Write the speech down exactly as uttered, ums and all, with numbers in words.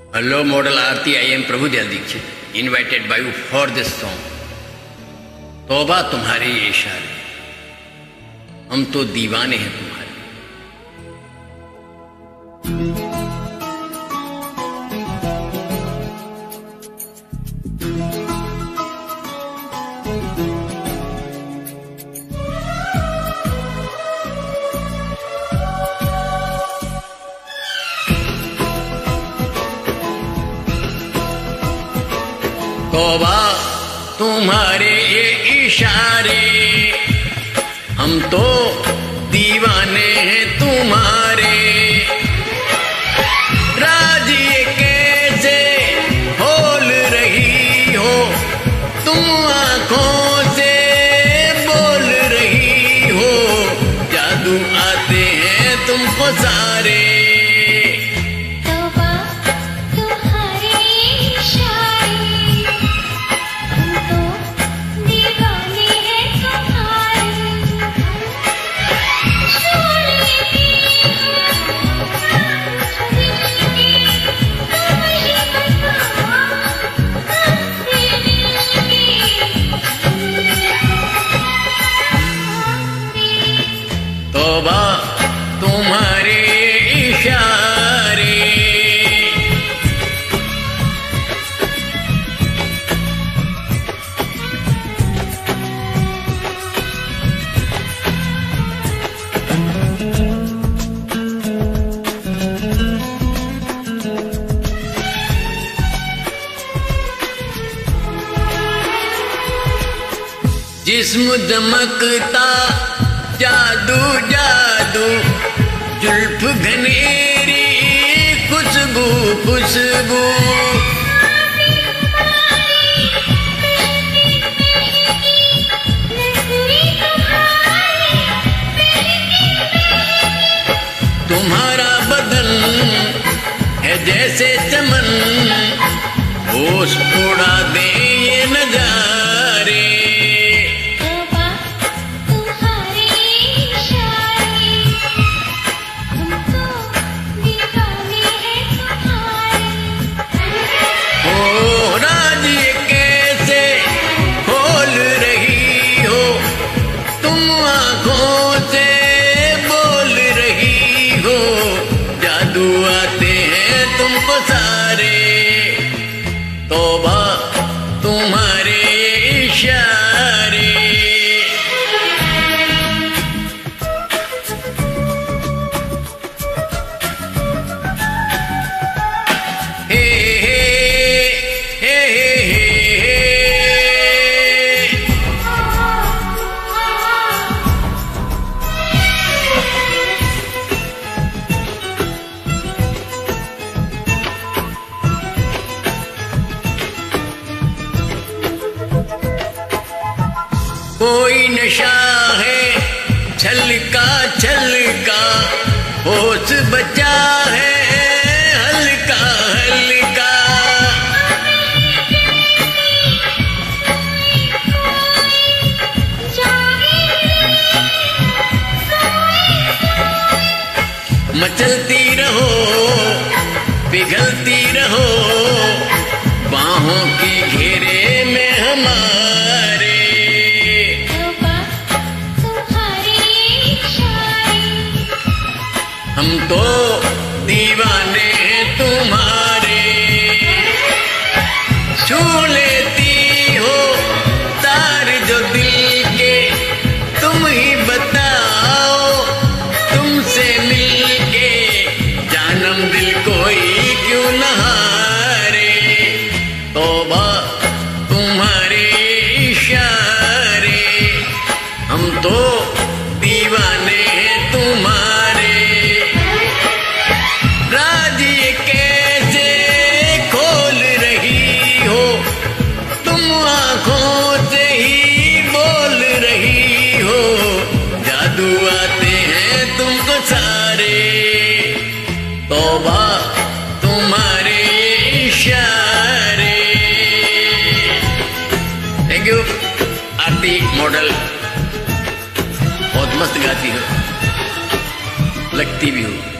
Hello, model Aarti. I am Prabhu Dayal Dikshit, invited by you for this song. तौबा तुम्हारे ये इशारे, हम तो दीवाने हैं तुम्हारे। तौबा तुम्हारे ये इशारे, हम तो दीवाने हैं तुम्हारे। राज ये कैसे खोल रही हो, तुम आंखों से बोल रही हो, जादू आते हैं तुमको सारे। तौबा तुम्हारे इशारे, जिस्म दमकता जादू जादू, जुल्फ घनेरी खुशबू खुशबू। तुम्हारा बदन है जैसे चमन, होश उड़ा दे ये नजारे। तौबा तुम्हारे इशारे, हे हे हे हे कोई नशा है छलका छलका, होश बचा है हल्का हल्का। मचलती रहो पिघलती रहो, बाहों की घेरे में हमारे। हम तो दीवाने हैं तुम्हारे। छू लेती हो तार जो दिल के, तुम ही बताओ तुमसे मिलके जानम दिल कोई क्यों न हारे। तौबा तुम्हारे इशारे, हम तो दीवाने हैं तुम्हारे। राज ये कैसे खोल रही हो, तुम आंखों से ही बोल रही हो, जादू आते हैं तुमको सारे। तौबा तुम्हारे इशारे। थैंक यू आरती मॉडल, बहुत मस्त गाती हो, लगती भी हो।